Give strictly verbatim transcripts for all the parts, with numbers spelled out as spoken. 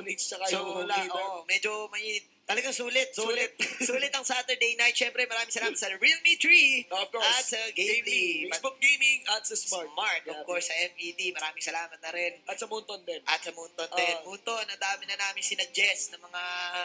opponents tsaka So, yung la, leader. oh, medyo may talagang sulit. Sulit. Sulit. Sulit ang Saturday night. Siyempre, maraming salamat sa Realme three Of course. at sa Gaming. Facebook Gaming at sa Smart. Smart. Of Yeah, course, sa M E D. Maraming salamat na rin. At sa Munton din. At sa Munton Uh, din. Munton, ang dami na namin sinuggest ng mga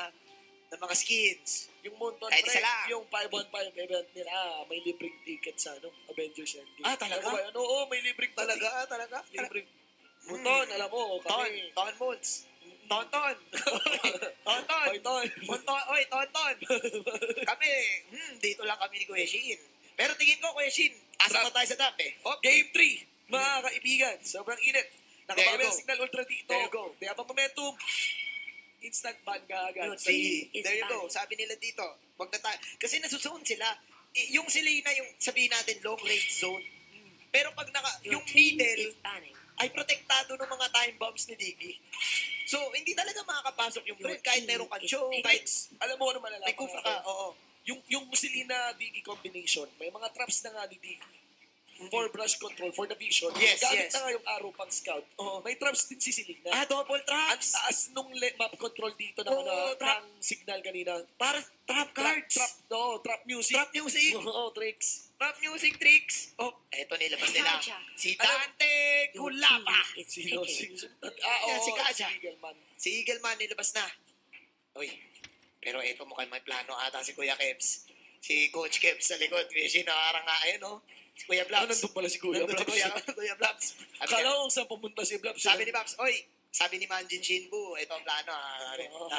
ng mga skins. Yung Munton, Kahit isa pre, lang. yung five on five event nila, ah, may libreng ticket sa ano, Avengers Endgame. Ah, talaga? Ano ba yun? Oo, may libreng Talaga, talaga. Libreng. Munton, alam mo, Ton, kami. Ton Moons. Tonton. Tonton. Oy, Ton. Tonton. Oy, Tonton. Kami, hmm, dito lang kami ni Kuya Shin. Pero tingin ko, Kuya Shin, asa pa tayo sa top eh. Oh, Game three, mga kaibigan, sobrang init. There you Nakabawi go. ang Signal Ultra dito. There you go. They have a momentum. Instant ban ka agad. See, there you go. Sabi nila dito, wag na tayo. Kasi nasusunod sila. I- yung sila na yung sabihin natin long range zone. Pero pag naka, yung middle ay protektado ng mga time bombs ni Doggie. So, hindi talaga makakapasok yung friend kahit meron kang show, kahit Alam mo ano malalaman. may kufa ka. Oo. Yung, yung Musilina Doggie combination, may mga traps na nga ni Doggie. For brush control, for the vision. Yes, Gamit yes. na nga yung arrow pang scout. Oo. May traps din si Siligna. Ah, double Ang traps. taas nung le- map control dito ng, Oo, ano, trap. ng signal kanina. Para trap Trap, cards. trap, no, trap music. Trap music. Oo, tricks. Trap music tricks. Oh, eto nilabas nila. Si Dante Kulapa. Sino? Sino? Ah, Yan, oo, si Kaja. si Eagleman. Si Eagleman nilabas na. Uy, pero eto mukhang may plano ata si Kuya Kebs. Si Coach Kebs sa likod. Kasi nakarang nga ayun, no? Si Kuya Ah, Blabs. nandun pala si Kuya Nandun si Blabs. Kuya, Kuya Blabs. Sabi, Akala niya- ko kung saan pumunta si Blabs. sabi ni Blabs, oy, sabi ni Manjin Shinbu, ito ang plano. Ah, sabi. Oo.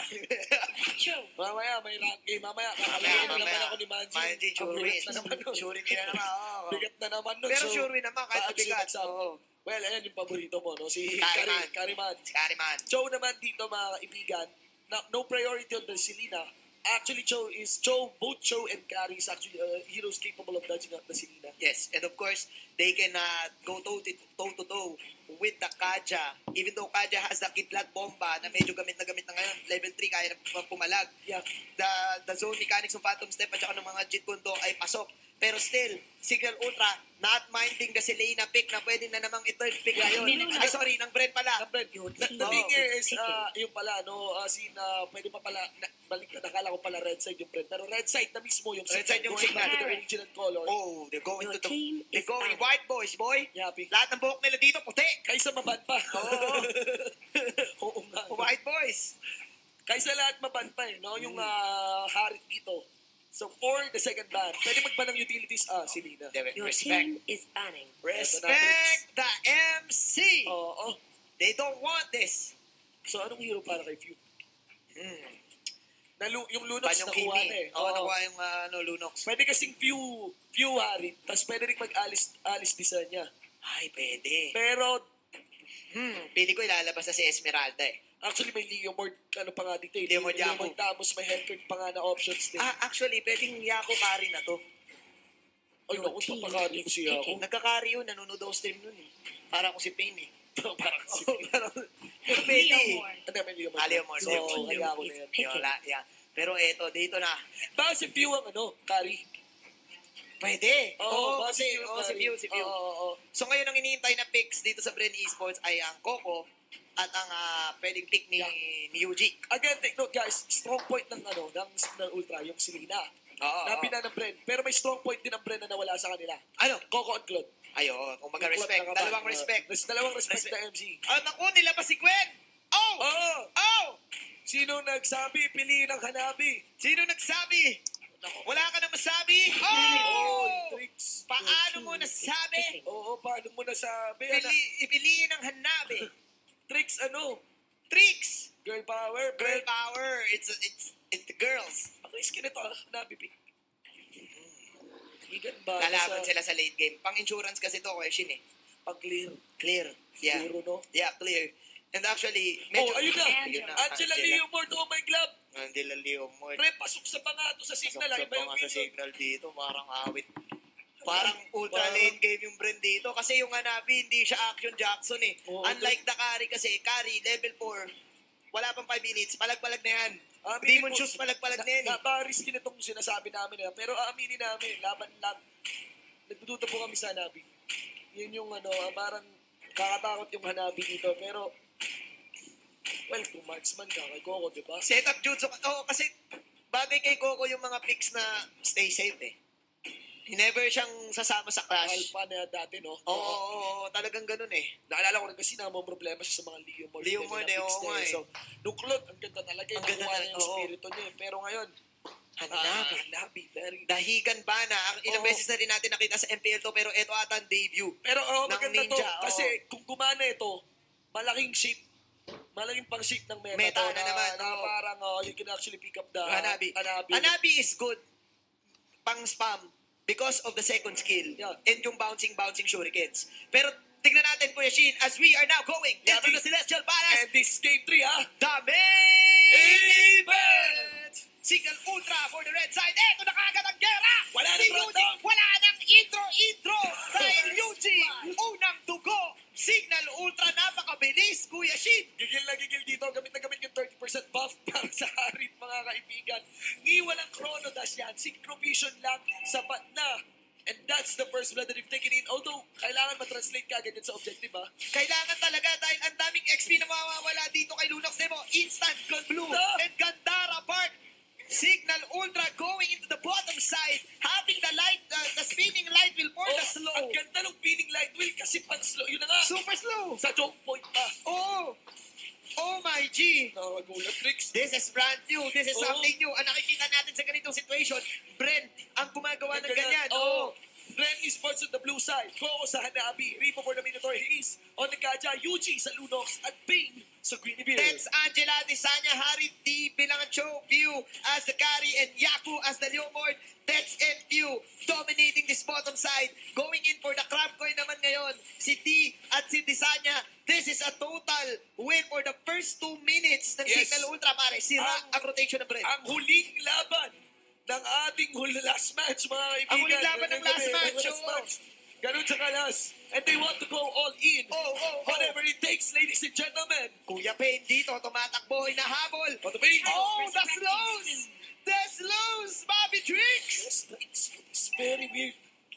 Mamaya, may rank game. Mamaya, Mamaya, kakalayan na naman mamaya. ako ni Manji. Manjin, sure Ang win. bigat na naman nun. Sure win na naman. oo. Bigat na naman nun. Pero So, sure win naman kahit paano mabigat. sumagsak? Oo. Well, ayan yung paborito mo, no? Si Kariman. Kari- Kariman. Si Kariman. Joe naman dito, mga kaibigan, na, no priority on the Selena. Actually, Joe is, Joe, both Joe and Kari is actually uh, heroes capable of dodging out the Selena. Yes, and of course, they can uh, go toe-to-toe with the Kaja. Even though Kaja has the kidlat bomba na medyo gamit na gamit na ngayon, level three, kaya na pumalag. Yeah. The, the zone mechanics ng Phantom Step at saka ng mga Jeet Kune Do ay pasok. Pero still, Signal Ultra, not minding the Selena pick na pwede na namang i-third pick ngayon. Ay, sorry, ng Bren pala. Brad, yun. The, the thing is, uh, yung pala, no, uh, sin, uh, pwede pa pala, na, balik na, nakala ko pala red side yung Brad. Pero red side na mismo yung Red side yung going signal. back to the original color. Oh, they're going to Your the... team They're is going out. white boys, boy. Yapi. Lahat ng buhok nila dito, puti. Kaysa maban pa. Oo. Oo nga. White boys. Kaysa lahat maban pa eh, no? Yung Mm. uh, harit dito. So, for the second ban, pwede magban ng utilities, ah, si Lina. Your Respect. team is banning. Respect the M C. Oo. Oh, They don't want this. So, anong hero para kay Few? Hmm. Na, lu- yung Lunox Banyong nakuha Kimi. na eh. Oo, Oo. nakuha yung uh, ano, Lunox. Pwede kasing Few, Few harit, tapos pwede rin mag-alis alis design niya. Ay, pwede. Pero, Hmm, pili ko ilalabas na si Esmeralda eh. actually, may Leo Mord, ano pa nga dito eh. Leo Mord Yaku. Mord Tamos, may Hellkirk pa nga na options din. Ah, actually, pwedeng Yako Kari na to. Ay, naku, papakari ko si Yako. Nagkakari yun, nanonood ako stream nun eh. Para ako si Payne eh. Parang si Oh, pero, pero pwede eh. Ano, may Leo Mord. Ah, Leo Mord. So, Leo Mord. kaya ako na yan. Yung la- yeah. Pero eto, dito na. Baka si Few ang ano, carry. Pwede. Oo, Oo, oh, kasi, Few, oh, si carry. View, si View. Oo, oo, oo. So ngayon ang iniintay na picks dito sa Bren Esports ay ang Coco at ang uh, pwedeng pick ni, ni Yuji. Again, take note guys, strong point ng ano, ng Signal Ultra, yung Selena. Oo. Na pina ng Bren. Pero may strong point din ng Bren na nawala sa kanila. Ano? Coco and Claude. Ayun, kung Yung mag-respect. Claude na Dalawang kaban. respect. Uh, dalawang respect Respect. na M C. Ah, naku, nila pa si Gwen! Oh! Oo! Oh! Sino nagsabi, pili ng Hanabi? Sino nagsabi? Wala ka na masabi? Oh, Oh! tricks. Paano mo nasabi? Oo, paano mo nasabi? Pili, Ana, ipiliin ang hanabi. tricks ano? Tricks! Girl power, Girl Bren. power. It's it's it's the girls. Ang risky nito, Hanabi pick. Igan ba? Lalaban sila sa late game. Pang-insurance kasi to, question eh. Pag clear. Clear. Yeah. Siguro, no? Yeah, clear. And actually, Oh, ayun na. Ayun na, Angela Leo Mord, oh my glove. Angela Leo Mord. Pre, pasok sa pangato sa signal. Ay, Pasok ba yung sa video? signal dito, parang awit. Parang ultra Parang- late game yung Bren dito. Kasi yung Hanabi, hindi siya Action Jackson eh. Oo, Unlike the Kari kasi, Kari, level four, wala pang five minutes, palag-palag na yan. Ah, Demon aminin Shoes, palag-palag na yan eh. Napaka-risky na itong sinasabi namin. Eh. Pero aaminin namin, laban lang. Nagdududa po kami sa Hanabi. Yun yung ano, ah, parang kakatakot yung Hanabi dito. Pero, Well, kung marksman ka kay Coco, di ba? Setup jutsu. Oo, kasi bagay kay Coco yung mga picks na stay safe eh. Never siyang sasama sa clash. Alpha na dati, no? Oo, oo, oo, talagang ganun eh. Naalala ko rin kasi namang problema siya sa mga Leo Mord. Leo Mord eh, oo nga eh. So, nung Claude, ang ganda talaga. Ang ganda nakuha na, niya yung oo. spirito niya eh. Pero ngayon, Hanabi. ah, Hanabi, very... Dahigan ba na? Ilang Oo. beses na rin natin nakita sa M P L to, pero ito ata ang debut. Pero oh, ng maganda to. ninja, oo. Kasi kung gumana ito, malaking shape, malaking pang shape ng meta, Meta to, na naman, Na oo. parang oh, you can actually pick up the Hanabi. Hanabi. Hanabi is good pang spam because of the second skill Yeah. and yung bouncing, bouncing shurikens. Pero tignan natin, Kuya Shin, as we are now going Yeah, into the Celestial Palace, And this is game three, ha? the main event! Signal Ultra for the red side. Eto na kagad ang gera! Wala si nang Yuji, rundown. wala nang intro-intro dahil Yuji, unang dugo. Signal Ultra, napakabilis, Kuya Shin. Gigil na gigil dito. Gamit na gamit yung thirty percent buff para sa Harit, mga kaibigan. Ngi walang chrono dash yan. Synchro vision lang. Sapat na. And that's the first blood that they've taken in. Although, kailangan matranslate ka agad yun sa objective, ha? Kailangan talaga dahil ang daming X P na mawawala dito kay Lunox Demo. Instant Gold Blue Ganda! and Gandara Park. Signal Ultra going into the bottom side. Having the light, uh, the spinning light wheel for the slow. Ang ganda ng pinning light wheel kasi pang slow. Yun na nga. Super slow. Sa choke point pa. Oh! Oh my G! Nakagulat tricks. This is brand new. This is Oo. something new. Ang nakikita natin sa ganitong situation, Bren, ang gumagawa ng ganyan. Oo. Bren Esports on the blue side. Coco sa Hanabi. Ripo for the Minotaur. He is on the Kaja. Yuji sa Lunox. At Bane sa Greenville. Tets Angela Desanya, Harit D bilang Cho, View as the carry, and Yaku as the Leomord. Tets and View dominating this bottom side. Going in for the crab coin naman ngayon. Si D at si Desanya. This is a total win for the first two minutes ng Yes. Signal Ultra, pare. Sira Ang- ang rotation ng Bren. Ang huling laban ng ating hul last match, mga kaibigan. Ang huling laban ng Ganun last kami, match, last oo. match. Ganun sa kalas. And they want to go all in. Oh, oh, oh. Whatever it takes, ladies and gentlemen. Kuya Payne dito, tumatakbo, hinahabol. But the Bane. Oh, the slows! The slows, Bobby Tricks! Yes, it's, it's very weird.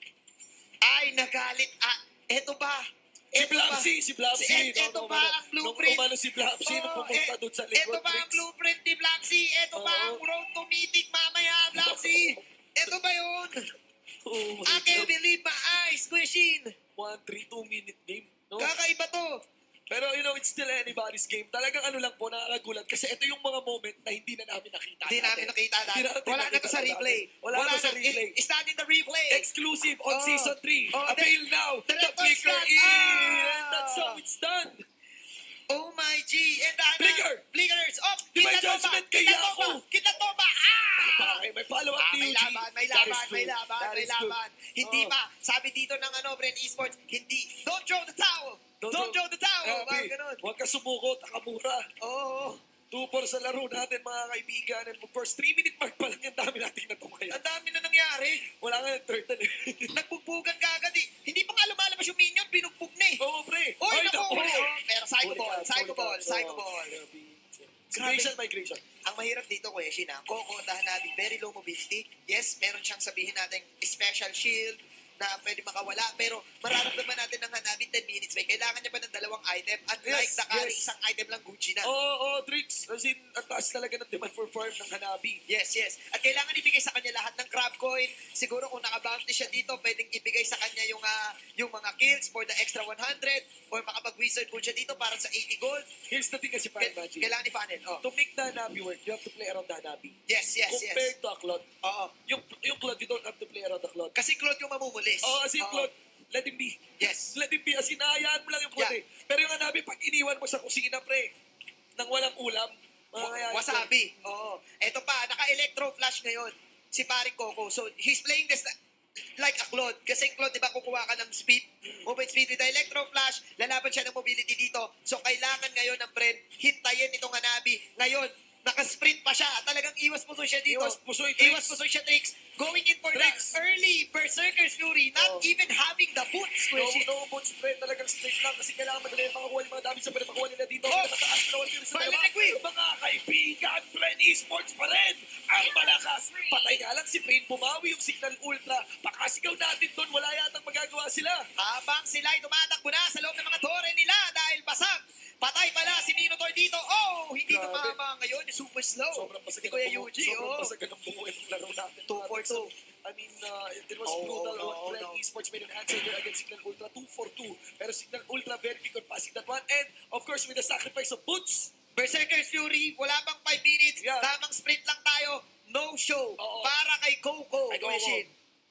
Ay, nagalit. Ah, eto ba? Si Eto ba? Blapsy, si Blapsy. Si- et- eto Nung ba umano- ang blueprint? Nung umano si Blapsy, nung Oo, pumunta eh, doon sa Eto likod. ba ang Tricks. blueprint ni Blapsy? Eto ba Oo. ang road to mythic mamaya, Blapsy? Eto ba yun? Oh my I can't God. believe my eyes, Squishin. One, three, two minute game. No? Kakaiba to. Pero you know, it's still anybody's game. Talagang ano lang po, nakakagulat. Kasi ito yung mga moment na hindi na namin nakita. Hindi namin nakita Hindi natin. natin Wala na nakita to sa natin. replay. Wala na sa replay. It's not in the replay. Exclusive on Oh. season three. Oh, Avail the- now. the The Director's flicker Cut. in. Ah. And that's how it's done. Oh my G. And uh, Flicker. Flickers. Oh, Divine Kitatoba. Judgment kay Kitatoba. Yaku. Kitatoba. Ah! Okay, may follow-up Ah, ni may Yuji. laban, may That is laban, may good. laban, That may is good. laban. Hindi Oh. pa, sabi dito ng ano, Bren Esports, hindi, don't throw the towel. Don't, throw the towel. Grabe. Mga ganun. Huwag ka sumuko, takamura. Oo. two four sa laro natin, mga kaibigan. And first three minute mark pa lang yung dami natin na tumaya. Ang dami na nangyari. Wala nga yung turtle eh. Nagbugbugan ka agad eh. Hindi pa nga lumalabas yung minion, pinugbog na eh. Oo, pre. Oy, Ay, naku, naku. huli. Oh, pero psycho Huli ball, ka, psycho huli ka. ball, psycho Oo. ball. Migration, migration. Ang mahirap dito, Kuya Shina, Coco, dahil natin very low mobility. Yes, meron siyang sabihin natin special shield na pwede makawala, pero mararamdaman natin ng Hanabi ten minutes, may kailangan niya pa ng dalawang item. Unlike Yes, the carry, yes. isang item lang Gucci na. Oo, oh, oh, Tricks. As in, ang taas talaga ng demand for farm ng Hanabi. Yes, yes. At kailangan ibigay sa kanya lahat ng crab coin. Siguro kung naka-bounty siya dito, pwedeng ibigay sa kanya yung ah, yung mga kills for the extra one hundred or makapag-wizard pool siya dito para sa eighty gold. Here's the thing kasi, K- Fire Magic. kailangan i-funnel. Oh. To make the Hanabi work, you have to play around the Hanabi. Yes, yes, yes. Compared to a Claude. Oo. Yung, yung Claude, you don't have to play around the Claude. Kasi Claude yung mamumulis. Oo, kasi yung Oo. Claude, let him be. Yes. Let him be. As in, nahayaan mo lang yung Claude Yeah. eh. Pero yung Hanabi, pag iniwan mo sa kusina, pre, nang walang ulam, mangyayari. Wasabi. Oo. Eto pa, naka-electro flash ngayon si paring Coco. So, he's playing this like a Claude. Kasi Claude, di ba, kukuha ka ng speed, movement speed with the electro flash, lalaban siya ng mobility dito. So, kailangan ngayon ng Bren, hintayin itong Hanabi. Ngayon, naka-sprint pa siya. Talagang iwas puso siya dito. Iwas pusoy, Tricks. Iwas puso siya, Tricks. Going in for Tricks. the early Berserker's Fury, not Oh. even having the boots. No, Squishy. no boots straight, talagang straight lang kasi kailangan madali makakuha yung mga dami sa pwede makuha nila dito. Oh! Mataas na wala sa Violet dalawa. Queen! Mga kaibigan, Bren Esports pa rin ang malakas. Patay nga lang si Bren, bumawi yung Signal Ultra. Pakasigaw natin doon, wala yatang magagawa sila. Habang sila ay tumatakbo na sa loob ng mga tore nila dahil basag. Patay pala si Minotaur dito. Oh! was Oh, brutal. oh, no, What oh, Bren no. Esports made an answer there against Signal Ultra two for two. Pero Signal Ultra very quick on passing that one. And, of course, with the sacrifice of Boots, Berserker's Fury, wala pang five minutes. Yeah. Tamang sprint lang tayo. No show. Oo. Para kay Coco. Kay Coco. Kuya Shin.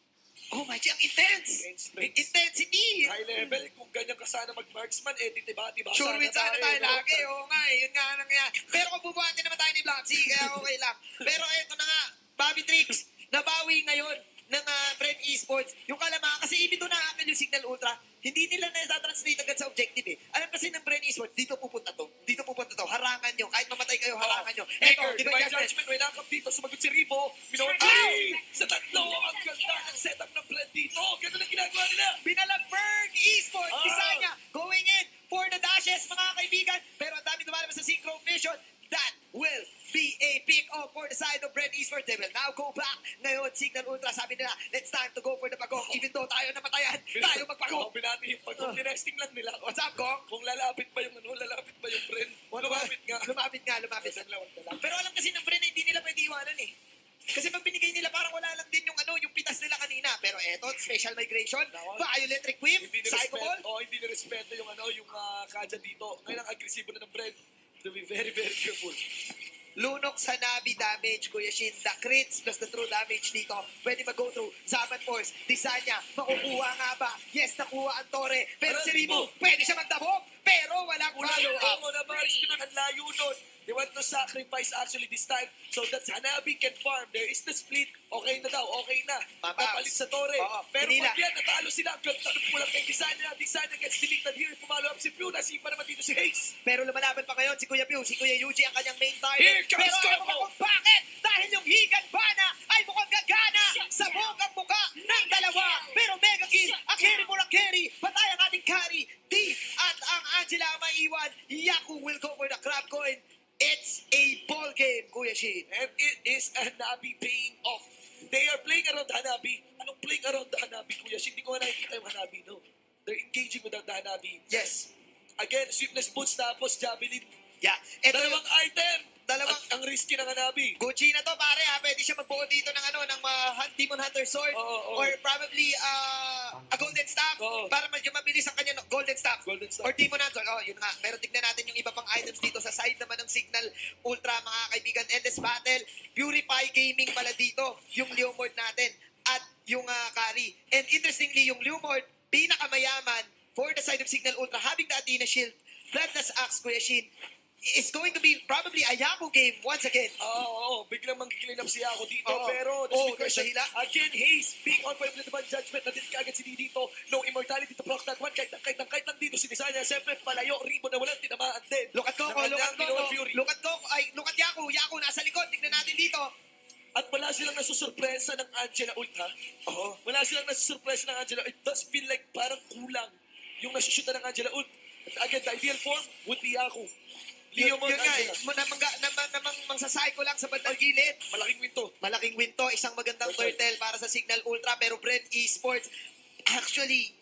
Oh my God, ang intense. Intense. Intensity. high level, kung ganyan ka sana mag-marksman, eh, di diba, diba, Sure win sana tayo no? lagi. Oo nga eh. Yun nga ang nangyari. Pero kung bubuhatin naman tayo ni Blacksy, kaya okay lang. Pero eto na nga, Bobby Tricks, nabawi ngayon ng uh, Bren Esports. Yung kalamangan, kasi ibito na akin yung Signal Ultra, hindi nila na-translate agad sa objective eh. Alam kasi ng Bren Esports, dito pupunta to. Dito pupunta to. Harangan nyo. Kahit mamatay kayo, harangan nyo. Eto, Maker, di ba Divine Judgment? Judgment, may nakap dito, sumagot si Ribo, minawag ay! Sa tatlo, ang ganda ng setup ng Bren dito. Ganun ang ginagawa nila. Binalag Bren Esports. Ah. Bisaya going in for the dashes, mga kaibigan. Pero ang dami lumalabas sa Synchro Vision. That will be a pick up for the side of Bren Esports. They will now go back. Ngayon, Signal Ultra, sabi nila, it's time to go for the pagong. Even though tayo namatayan, tayo magpagong. Oh, binati yung pagong. Tinesting lang nila. What's up, Gong? Kung lalapit pa yung ano, lalapit pa yung Bren. Lumapit nga. Lumapit nga, lumapit. Pero alam kasi ng Bren na hindi nila pwede iwanan eh. Kasi pag binigay nila, parang wala lang din yung ano, yung pitas nila kanina. Pero eto, special migration, violent requiem, Hindi psycho ball. Oh, hindi nirespeto yung ano, yung uh, kadya dito. Ngayon ang agresibo na ng Bren. To be very, very careful. Lunok sa Navi damage, Kuya Shin. The crits plus the true damage dito. Pwede mag-go through. Zaman Force, Disanya, makukuha nga ba? Yes, nakuha ang Torre. Pero si Ribo, pwede siya magdabog. Pero walang follow up. Ako na ba? Ang layo nun. They want to sacrifice actually this time. So that's Hanabi can farm. There is the split. Okay na daw. Okay na. Papalit sa Torre. Oo, Pero Manila. pag yan, natalo sila. Tanong mo lang kay Disanya. Disanya gets deleted here. Pumalo up si Pew. Nasipa naman dito si Hayes. Pero lumalaban pa ngayon si Kuya Pew, si Kuya Yuji ang kanyang main target. Here comes Pero alam mo Coco. kung bakit? Dahil yung Higan Bana ay mukhang gagana sa bukang muka ng dalawa. Pero mega kill, ang carry mo ng carry. Patay ang ating carry. D at ang Angela ang maiwan. Yaku will go for the crab coin. It's a ball game, Kuya Shin. And it is Hanabi paying off. They are playing around Hanabi. Anong playing around the Hanabi, Kuya Shin? Hindi ko nga nakikita yung Hanabi, no? They're engaging with the Hanabi. Yes. Again, sweepness boots tapos javelin. Yeah. Ito yung Dalawang item. dalawang Ang, ang risky ng Hanabi. Gucci na to, pare, ha? Pwede siya magbuo dito ng ano, ng uh, Demon Hunter Sword. Oo, oo. Or probably uh, a Golden Staff. Oo. Para medyo mabilis ang kanya, no? Golden Staff. Golden Staff. Or Demon Hunter. Oh, yun nga. Pero tignan natin yung iba pang items dito sa side naman ng Signal Ultra, mga kaibigan. Endless Battle. Purify Gaming pala dito. Yung Leomord natin. At yung uh, carry. And interestingly, yung Leomord, pinakamayaman for the side of Signal Ultra, having the Athena Shield, Bloodless Axe, Kuya Shin, is going to be probably a Yaku game once again. Oo, oo, oo. Biglang mag-clean up siya ako dito. Oo. Pero, Oo, the there's a hila. again, Hayes, being on point with the divine judgment, natin kaagad si Didi dito. No immortality to block that one. Kahit kahit kahit nandito si Disanya, siyempre palayo, Ribo na walang tinamaan din. Look at Coco, Naman look at lang, Pinoy Coco, Fury. look at Coco, ay, look at Yaku, Yaku nasa likod, tignan natin dito. At wala silang nasusurpresa ng Angela Ultra. Oo. Wala silang nasusurpresa ng Angela. It does feel like parang kulang yung nasushoota ng Angela Ult. At again, the ideal form would be Yaku. Leo Yun, mo yun nga, eh, Angela. namang, namang, namang mangsasayko lang sa bandang gilid. Malaking winto. Malaking win to, isang magandang Turtle. turtle para sa Signal Ultra, pero Bren Esports actually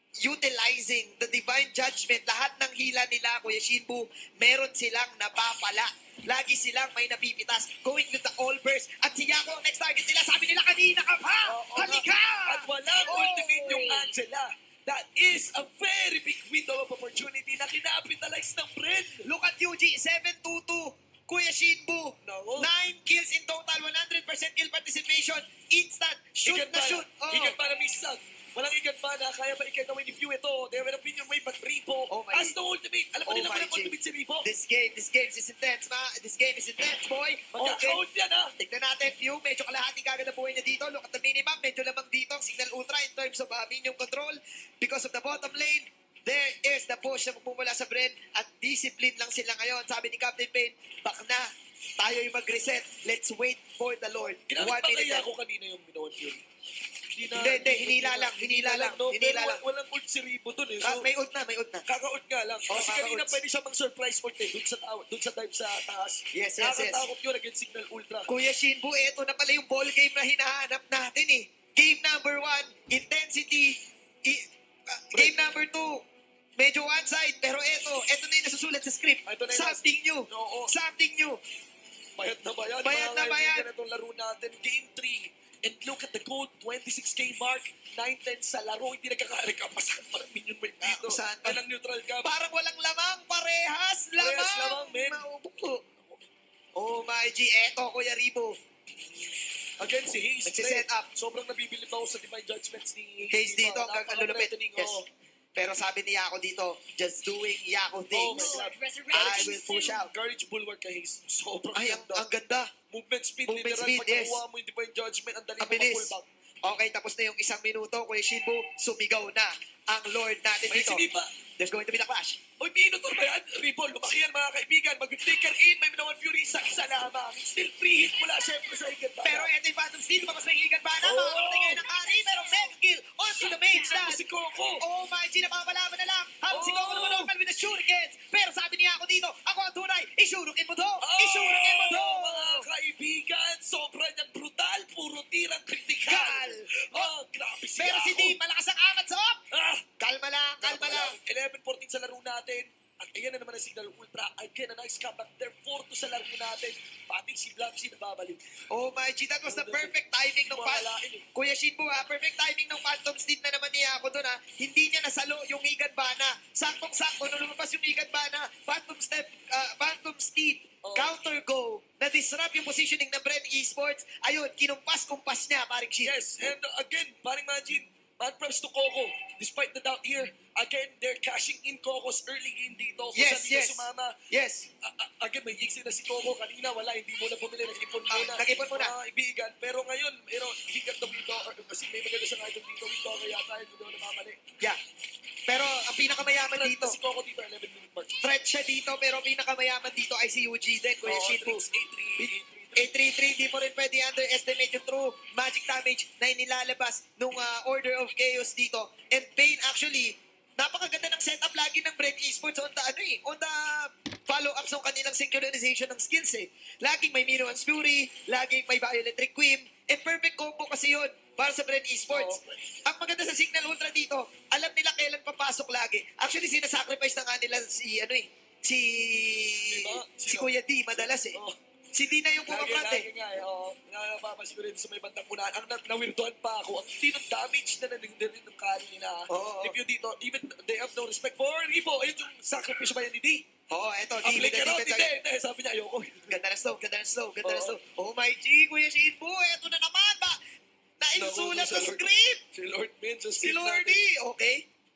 utilizing the divine judgment. Lahat ng hila nila, Kuya Shinbu, meron silang napapala. Lagi silang may napipitas. Going with the all burst. At si Yako ang next target nila. Sabi nila kanina ka pa! Oo, Halika! At walang Oh! ultimate yung Angela. That is a very big window of opportunity na kinapitalize ng Bren. Look at U G, seven two two. Kuya Shinbu, No. nine kills in total, one hundred percent kill participation. Instant, shoot Ikan na para, shoot. Oh. Ikan para misag. Walang ikan para, kaya ba ikan away ni Pew ito? They have an opinion way, but Ripo Oh my- as the ultimate. Alam mo Oh nila my walang G. ultimate si Ripo? This game, this game is intense, ma. This game is intense, boy. Okay. Magkakaut yan, ha? Tignan natin, Pew, medyo kalahati kagad na buhay niya dito. Look at the minimap, medyo lamang dito ang Signal Ultra in terms of uh, minion control. Because of the bottom lane, there is the push na magmumula sa Bren at discipline lang sila ngayon. Sabi ni Captain Payne, bak na, tayo yung mag-reset. Let's wait for the Lord. Ginamit One pa minute kaya left. ako kanina yung Binoan Fury? Hindi na. Hindi, hindi, hinila lang, hinila lang, no? hinila Pero lang. walang ult si Ripo dun eh. Ah, So, may ult na, may ult na. kaka-ult nga lang. Oh, Kasi kanina kaka-ult. pwede siya mang-surprise ult eh. Dun sa, taw- dun sa dive sa taas. Yes, yes, yes. Nakakatakot yun against Signal Ultra. Kuya Shinbu, eto na pala yung ball game na hinahanap natin eh. Game number one, intensity. I- uh, game number two, medyo one side. Pero eto, eto na yung nasusulat sa script. Ito na yung Something new. Oo. Something new. Bayad na bayad. Bayad mga na kaibigan, bayad. Itong laro natin. Game three. And look at the gold, twenty-six K mark, nine ten sa laro, hindi nagkakarik ka. Masan parang minion mo dito. Saan? Walang neutral ka. Parang walang lamang, parehas lamang. Parehas lamang, men. Maupo. Oh my G, eto Kuya Ribo. Again, si Hayes. Nagsiset up. Sobrang nabibilib ako sa divine judgments ni Hayes dito, ang lulupit. Napaka-threatening, Yes. oo. Pero sabi ni Yako dito, just doing Yako things. Oh, I will push out. Courage bulwark kay Hayes. Sobrang Ay, ang, ganda. ang ganda. Movement speed, Movement literal. speed, Pag yes. nakuha mo yung divine judgment, ang dali Ang mo bilis. ma-pull back. Okay, tapos na yung isang minuto. Kuya Shinbu, sumigaw na ang Lord natin May dito. sinipa. There's going to be the clash. Uy, Minotaur ba yan? Ribol, lumaki yan mga kaibigan. Mag-flicker in, may Minawan Fury, isa-isa lamang. Still free hit mula siyempre sa Igan Bana. Pero eto yung Phantom Steel, mas may higan ba na? Oo. Makakamatay ngayon ng Ari, pero second kill onto the main stand. Si Coco. Oh my G, napapalaban na lang. Habang si Oo. Coco naman local with the shurikens. Pero sabi niya ako dito, ako ang tunay, isurukin mo to. Oh, Isurukin mo to. mga kaibigan, sobra niyang brutal, puro tirang kritikal. Kal. Oh, grabe siya. Pero si Dean, malakas ang angat sa op. Ah, Kalma lang, kalma lang. eleven fourteen sa laro natin. At ayan na naman ang Signal Ultra. Again, a nice comeback. They're four to sa laro natin. Pati si Blapsy nababalik. Oh my G, that was the perfect timing ng Phantom. Mawalain eh. Kuya Shinbu ha, perfect timing ng Phantom Steed na naman niya ako doon ha. Hindi niya nasalo yung Higan Bana. Saktong-sakto, nung lumabas yung Higan Bana, Phantom Step, uh, Phantom Steed, Oh. counter go, na-disrupt yung positioning ng Bren Esports. Ayun, kinumpas-kumpas niya, paring Shin. Yes, and uh, again, paring Majin, man props to Coco. Despite the doubt here, again, they're cashing in Coco's early game dito. Kung Yes, saan dito yes. sumama. Yes. Uh, uh, again, may gigsi na si Coco. Kanina, wala, hindi mo na bumili. Nag-ipon Ah, muna. nag-ipon muna. Mga ibigan. Pero ngayon, pero higat na dito. Or, kasi may maganda siyang idol dito. Dito, kaya tayo, hindi na namamali. Yeah. Pero ang pinakamayaman dito, Si Coco dito, eleven minute mark. threat siya dito, pero ang pinakamayaman dito ay si U G din, Kuya Oo, Shinbu. eight three. eight three three, di mo rin pwede underestimate yung true magic damage na inilalabas nung uh, Order of Chaos dito. And Pain actually, napakaganda ng setup lagi ng Bren Esports on the, ano eh, on the follow-ups ng kanilang synchronization ng skills eh. Laging may Minoan's Fury, laging may Violet Requiem, and perfect combo kasi yun para sa Bren Esports. Oo. Ang maganda sa Signal Ultra dito, alam nila kailan papasok lagi. Actually, sinasacrifice na nga nila si, ano eh, si, Diba? si Kuya D madalas eh. Oo. Si D na yung Lagi, pumaprat lagi eh. nga eh. Oo. Napapansin ko rin sa may bandang unahan. Ang na- nawirduhan pa ako, ang tinong damage na naningdari ng kari nila. Oo. Review dito, even they have no respect for Ribo. Ayun yung sacrifice ba yan ni D? Oo, eto, Ang D play with ka the raw, defense. hindi. Hindi, sabi niya, ayoko. Ganda na slow, ganda na slow, ganda na Oo. slow. Oh my G, Kuya Shinbu, eto na naman ba? Nainsulat Naku, sa si Lord- script. Si Lord Min, sa Si script Lordy, natin. okay.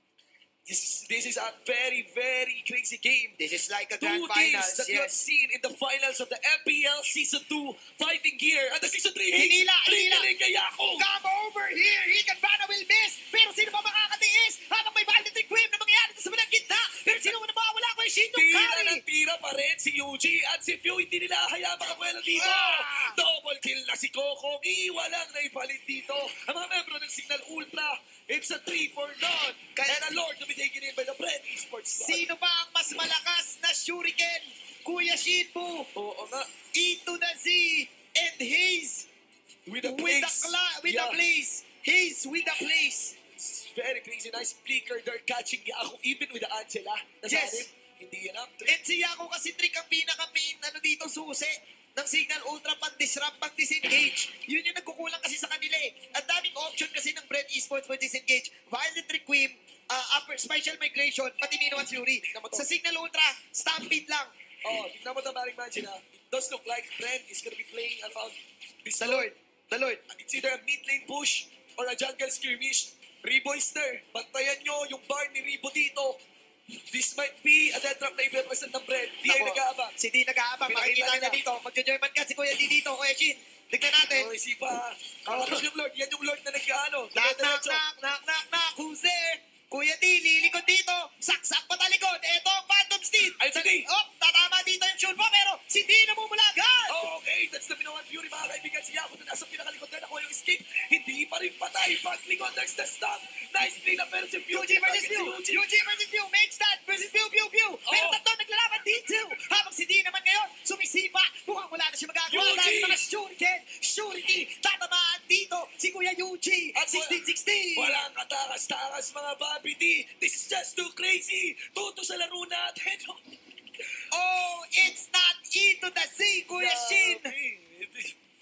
This is, this is a very, very crazy game. This is like a Two grand teams finals, that you have yes. seen in the finals of the M P L Season two Fighting Gear. At the Season three, Hinila, hinila. rin kay Yako. Come over here, Higan Bana will miss. Pero sino ba makakatiis? Habang may Violet Requiem na mangyayari sa mga gitna. Pero sino man mawawala ko yung Shinbu Tira Kari? ng tira pa rin si Yuji at si Few. Hindi nila hayaan makabuelo dito. Ah! Double kill na si Coco. Iwalang naipalit dito. Ang mga membro ng Signal Ultra, it's a three for none. Kaya- And a Lord to be taken in by the Bren Esports squad. Sino ba ang mas malakas na Shuriken? Kuya Shinbu, Oo nga. E to the Z, and Hayes With the with the, place. cla- with Yeah. the place. Hayes with the place. It's very crazy. Nice flicker. They're catching Yako even with the Angela. Yes. Nasanib. Hindi yan up. And si Yako kasi trick ang pinaka-main ano dito susi ng Signal Ultra pang-disrupt, pang-disengage. Yun yung nagkukulang kasi sa kanila eh. Ang daming option kasi ng Bren Esports for disengage. Violet Requiem, uh, upper special migration, pati Minoan's Fury. Tignan mo to. Sa Signal Ultra, stampede lang. Oh, tignan mo tamaring man sila. It does look like Bren is gonna be playing around this The Lord, the Lord. It's either a mid lane push or a jungle skirmish. Rebo is there. Bantayan nyo yung bar ni Rebo dito. This might be a dead trap na i-represent ng Bren. Di ay Ako, nag-aabang. Si D nag-aabang. Pinakita Makikita niya nila. dito. Magjo-German ka si Kuya D dito. Kuya Shin, tignan natin. Oh, isipa. Kakaros yung Lord. Yan yung Lord na nag-ano. Knock, knock, Diretso. knock, knock, knock, knock. Who's there? Kuya D, lilikod dito. Saksak patalikod. Eto ang Phantom Steed. Ay, si D. Oh, tatama dito yung tune mo, pero si D namumulagan. Oh, okay. That's the Minoan Fury, mga kaibigan. Si Yako na nasa pinakalikod na ako yung escape. Hindi pa rin patay. Paglikod, there's the stop. Nice play na pero si U G Fury. versus Pew. U G versus Pew. Main stand versus Pew, Pew, Pew. Pero Oh. tatlo naglalaban dito. Habang si D naman ngayon, sumisipa. Mukhang wala na siya magagawa. U G. Dahil mga shuriken, shuriki, tatamaan dito si Kuya U G. At sixteen sixteen. Walang katakas-takas, mga Bobby D. This is just too crazy. Tuto sa laro natin. Oh, it's not E to the Z, Kuya Shin.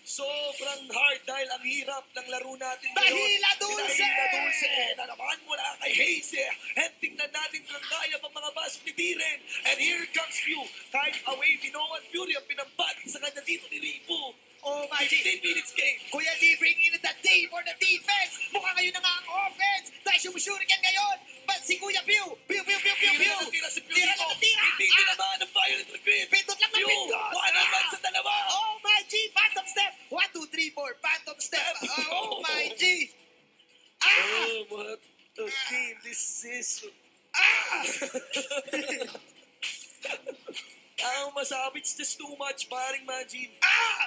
Sobrang hard dahil ang hirap ng laro natin Dahila Dulce! Dahila Dulce! Na naman mula kay Haze. And tingnan natin kung kaya pa mga basok ni Diren. And here comes Pew. Kahit away, Minoan Fury ang pinambating sa kanya dito ni Ripo. Oh my fifteen minutes game. Kuya D, bring in the D for the defense. Mukha ngayon na nga ang offense. Dahil sumushuriken ngayon. But si Kuya Pew, Pew, Pew, Pew, Pew, Pew. Tira na tira si Pew Tira dito. na tira. Hindi Ah! tinamaan ng Violent Regret. Pindot lang ng Pew, pindot. one naman Ah! sa dalawa. Oh my G, phantom step. One, two, three, four, phantom step. Oh my G. Ah! Oh, what a game this is. Ah! Ang masabi, it's just too much, paring Majin. Ah!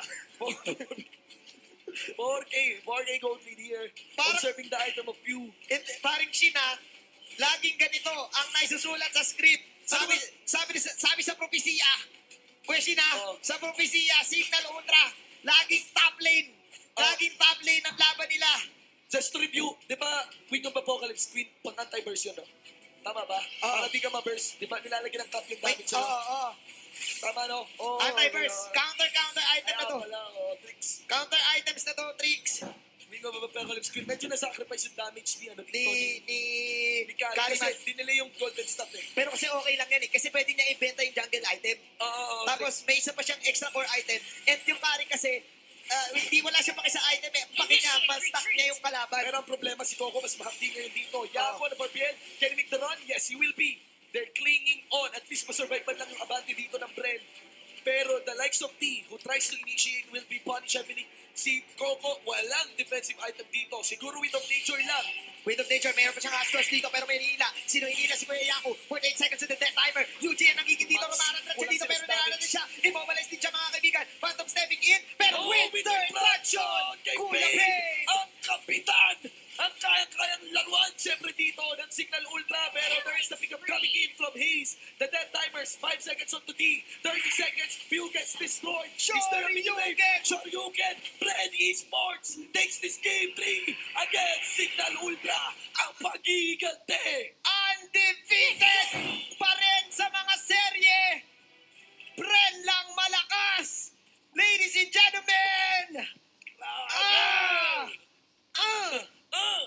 four K, four K gold lead here. Parang- Observing the item of Pew. Hindi, paring Sheena, laging ganito ang naisusulat sa script. Sabi, sabi, sabi sa propesiya, Kuya Sheena, Oh. sa propesiya, Signal Ultra, laging top lane. Oh. Laging top lane ang laban nila. Just to review, di ba, Queen of Apocalypse, Queen, pang anti-burst yun, no? Tama ba? Oh. Para di ka ma-burst, di ba, nilalagyan ng cap yung Wait, damage oo, sa'yo? oo. Tama, no? Oh, Anti-verse, yeah. counter, counter item na Kaya to. pala, oh, tricks. Counter items na to, tricks. Queen of Apocalypse, Queen, medyo na-sacrifice yung damage ni, ano, Ni, dito, ni, ni, ni Kali. Kaliman. Kasi dinila yung golden stuff, eh. Pero kasi okay lang yan eh, kasi pwede niya ibenta yung jungle item. Oo, oo, oo, Tapos may isa pa siyang extra core item. And yung carry kasi, ah, hindi wala siya paki sa item eh. Paki niya, mas-stack niya yung kalaban. Pero ang problema si Coco, mas mahapdi ngayon dito. Yako na Barbiel, can he make the run? Yes, he will be. They're clinging on. At least masurvive man lang yung abante dito ng Bren. Pero the likes of T, who tries to initiate, will be punished heavily. Si Coco, walang defensive item dito. Siguro Wind of Nature lang. Wind of Nature, mayroon pa siyang Astros dito, pero may nila. Sino hinila? Si Kuya Yaku. forty-eight seconds to the death timer. U G ang nagiging dito, rumarantrat siya dito, pero nalala siya. Immobilize din siya, mga kaibigan. Phantom stepping in, pero Oh, with with third the traction! kay Kuya Payne, Payne! ang kapitan! Ang kaya-kayang laruan, siyempre dito, ng Signal Ultra, pero there is the pick-up coming in from Hayes. The death timers, five seconds on to D, thirty seconds, Pew gets destroyed. Is there a mini-wave? Shoryuken! Bren Esports takes this game three against Signal Ultra. Ang pagigante! Undefeated pa rin sa mga serye. Bren lang malakas. Ladies and gentlemen. Ah! Ah! Ah!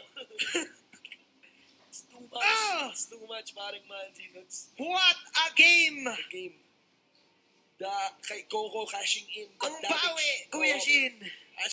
It's too much. Ah! It's too much, paring Manji. That's What a game. the game. The kay Coco cashing in. the Ang damage. bawi, Kuya Oh, Shin.